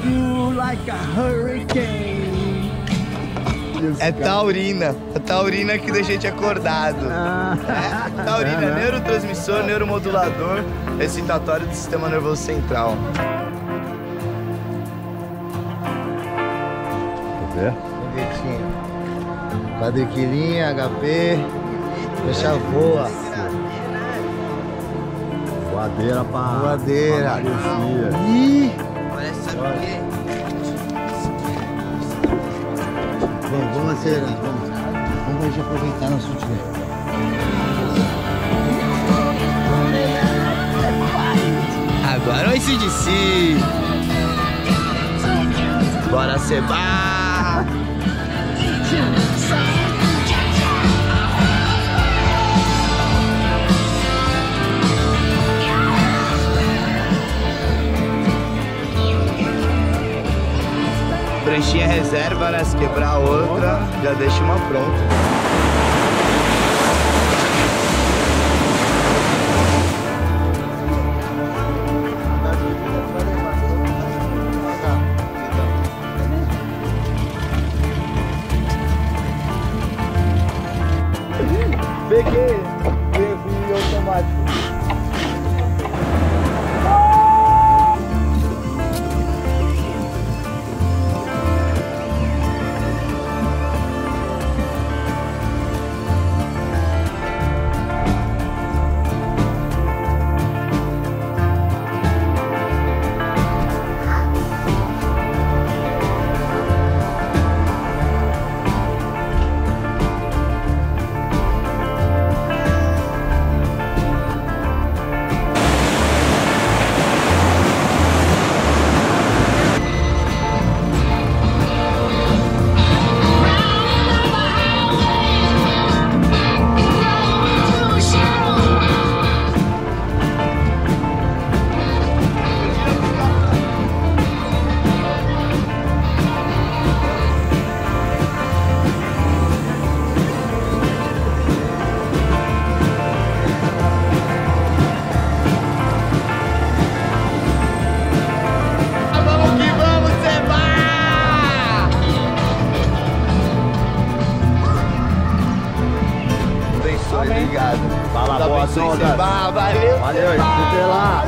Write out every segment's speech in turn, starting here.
you like a hurricane. É taurina que deixa a gente acordado. Taurina, neurotransmissor, neuromodulador, excitatório do sistema nervoso central. Foguetinho. Quadriquilinha, HP. Deixa voa. Voadeira pra... Voadeira. Ih! Parece, sabe o quê? Vamos acelerar, vamos aproveitar nosso dia. Agora o AC/DC. Bora cebar. Pranchinha reserva, né? Se quebrar a outra, já deixa uma pronta. Peguei! Freio automático. Obrigado. Fala, boa sorte. Valeu. Valeu, até lá.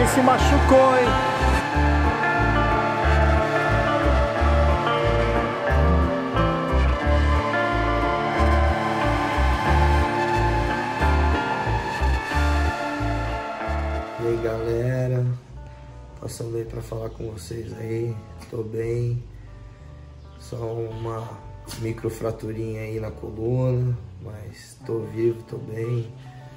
Alguém se machucou, hein? E aí galera, passando aí pra falar com vocês aí, tô bem, só uma microfraturinha aí na coluna, mas tô vivo, tô bem.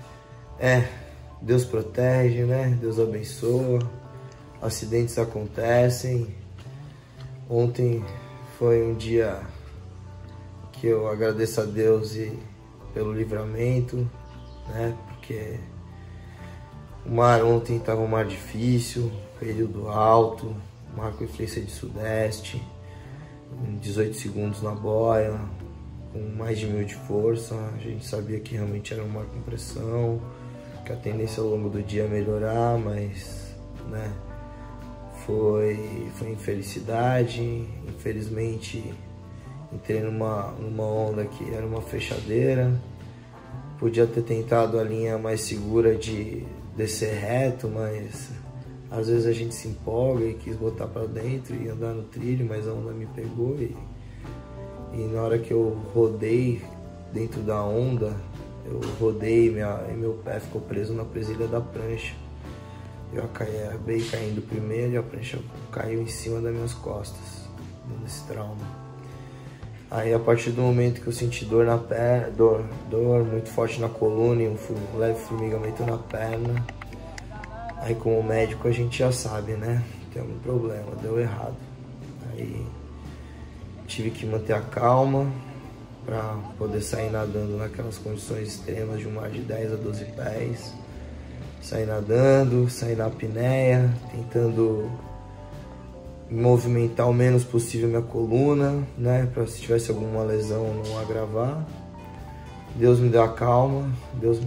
Deus protege, né? Deus abençoa, acidentes acontecem. Ontem foi um dia que eu agradeço a Deus pelo livramento, né? Porque o mar ontem estava um mar difícil, período alto, mar com influência de sudeste, 18 segundos na boia, com mais de 1000 de força. A gente sabia que realmente era um mar com pressão, que a tendência ao longo do dia é melhorar, mas né, foi infelicidade. Infelizmente entrei numa onda que era uma fechadeira. Podia ter tentado a linha mais segura de descer reto, mas às vezes a gente se empolga e quis botar para dentro e andar no trilho, mas a onda me pegou e na hora que eu rodei dentro da onda, eu rodei e meu pé ficou preso na presilha da prancha. Eu acabei caindo primeiro e a prancha caiu em cima das minhas costas, dando esse trauma. Aí a partir do momento que eu senti dor na perna, dor muito forte na coluna e um leve formigamento na perna, aí como médico a gente já sabe, né? Tem algum problema, deu errado. Aí tive que manter a calma para poder sair nadando naquelas condições extremas de um mar de 10 a 12 pés. Sair nadando, sair na apneia, tentando movimentar o menos possível minha coluna, né, para se tivesse alguma lesão não agravar. Deus me deu a calma, Deus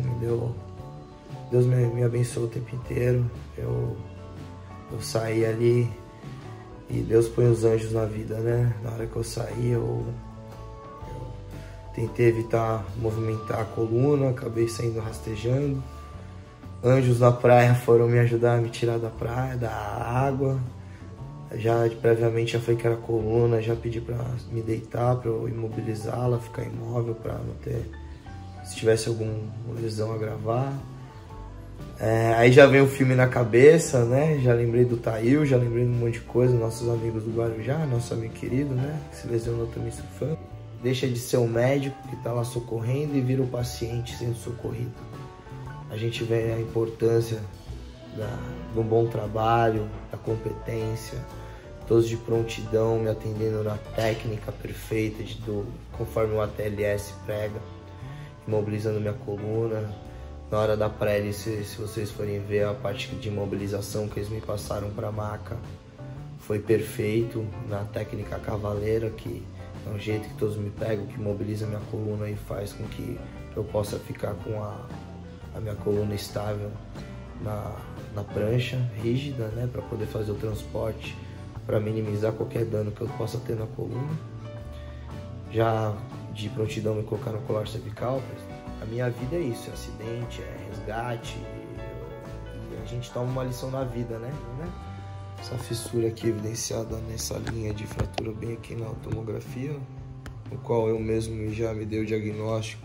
me abençoou o tempo inteiro. Eu saí ali e Deus põe os anjos na vida, né? Na hora que eu saí, eu tentei evitar movimentar a coluna, acabei saindo rastejando. Anjos na praia foram me ajudar a me tirar da praia, da água. Já previamente já falei que era coluna, já pedi para me deitar, para eu imobilizá-la, ficar imóvel, para não ter, se tivesse alguma lesão, agravar. Aí já veio o filme na cabeça, né? Já lembrei do Tail, já lembrei de um monte de coisa, nossos amigos do Guarujá, nosso amigo querido, né? Que se lesionou também surfando. Deixa de ser o médico que tá lá socorrendo e vira o paciente sendo socorrido. A gente vê a importância do bom trabalho, da competência, todos de prontidão, me atendendo na técnica perfeita, conforme o ATLS prega, imobilizando minha coluna. Na hora da pré-hélice, se vocês forem ver a parte de imobilização que eles me passaram para a maca, foi perfeito, na técnica cavaleira, que é um jeito que todos me pegam, que mobiliza minha coluna e faz com que eu possa ficar com a minha coluna estável na prancha, rígida, né, para poder fazer o transporte, para minimizar qualquer dano que eu possa ter na coluna. Já de prontidão me colocar no colar cervical. A minha vida é isso, é acidente, é resgate, e a gente toma uma lição na vida, né? Essa fissura aqui evidenciada nessa linha de fratura bem aqui na tomografia, no qual eu mesmo já me dei o diagnóstico.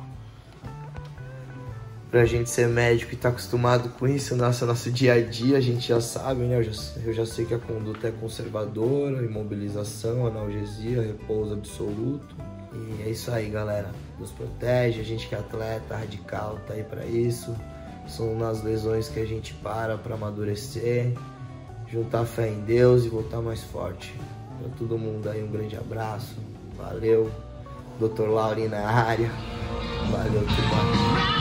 Pra gente ser médico e tá acostumado com isso, nosso dia a dia, a gente já sabe, né? Eu já sei que a conduta é conservadora, imobilização, analgesia, repouso absoluto. E é isso aí, galera. Deus protege, a gente que é atleta, radical, tá aí pra isso. São nas lesões que a gente para amadurecer, juntar fé em Deus e voltar mais forte. Pra todo mundo aí, um grande abraço. Valeu. Dr. Lauri na área. Valeu, turma.